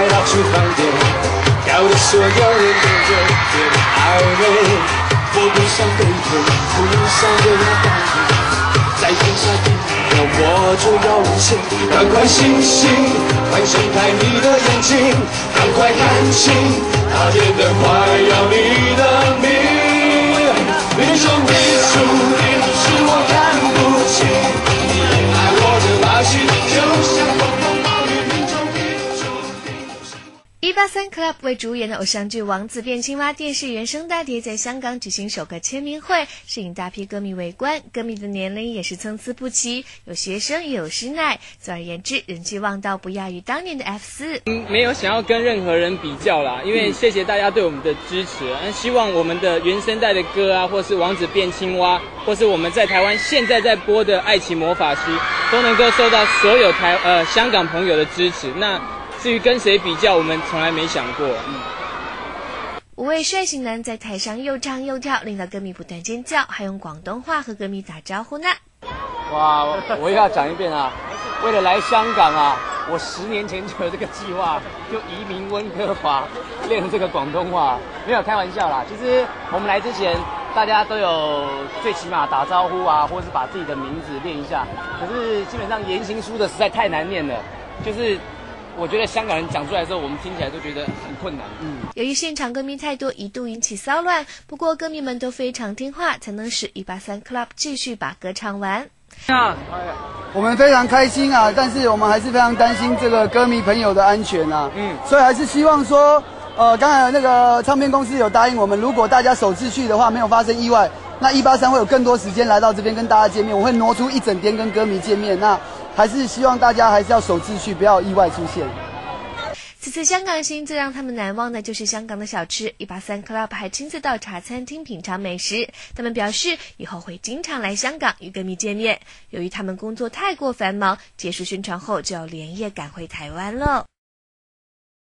来到厨房点，要的所有人都有点暧昧。我不想被推，不想被人反对，在天下地要我就要无限。赶快醒醒，快睁开你的眼睛，赶快看清，他变得快要你的命。你说你注定是我看不清，你爱我的把戏就像风风暴雨命中注定。 183 Club 为主演的偶像剧《王子变青蛙》电视原声大碟在香港举行首个签名会，吸引大批歌迷围观。歌迷的年龄也是参差不齐，有学生也有师奶。总而言之，人气旺到不亚于当年的 F4。 没有想要跟任何人比较啦，因为谢谢大家对我们的支持。希望我们的原声带的歌啊，或是《王子变青蛙》，或是我们在台湾现在在播的《爱情魔法师》，都能够受到所有香港朋友的支持。那至于跟谁比较，我们从来没想过。 五位帅型男在台上又唱又跳，令到歌迷不断尖叫，还用广东话和歌迷打招呼呢。 哇，我又要讲一遍啊！为了来香港啊，我10年前就有这个计划，就移民温哥华，练这个广东话。没有开玩笑啦，其实我们来之前，大家都有最起码打招呼啊，或者是把自己的名字练一下。可是基本上言行书的实在太难念了，就是我觉得香港人讲出来的时候，我们听起来都觉得很困难。 由于现场歌迷太多，一度引起骚乱，不过歌迷们都非常听话，才能使183 Club 继续把歌唱完。 我们非常开心啊，但是我们还是非常担心这个歌迷朋友的安全啊。所以还是希望说，刚才那个唱片公司有答应我们，如果大家守秩序的话，没有发生意外，那183会有更多时间来到这边跟大家见面，我会挪出一整天跟歌迷见面。那还是希望大家还是要守秩序，不要意外出现。 此次香港行最让他们难忘的就是香港的小吃，183 Club 还亲自到茶餐厅品尝美食。他们表示以后会经常来香港与歌迷见面。由于他们工作太过繁忙，结束宣传后就要连夜赶回台湾了。